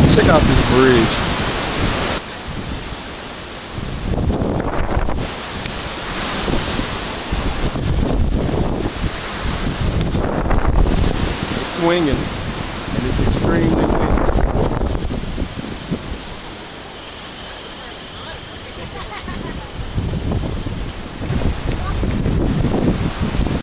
Check out this bridge. It's swinging, and it's extremely windy.